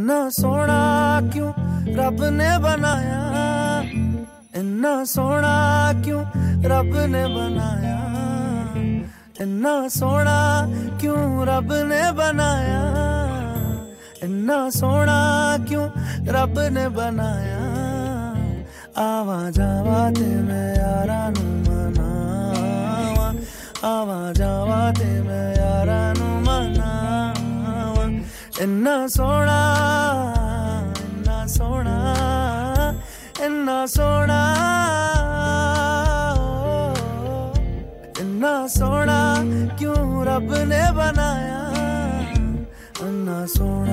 इन्ना सोना क्यों रब ने बनाया, इन्ना सोना क्यों रब ने बनाया, इन्ना सोना क्यों रब ने बनाया, इन्ना सोना क्यों रब ने बनाया। आवा जावा ते मैं यारा नू मनावा, आवा जावा ते मैं यारा नू मनावा। इन्ना सोना, इन्ना सोना, इन्ना सोना, इन्ना सोना क्यों रब ने बनाया, इन्ना सोना।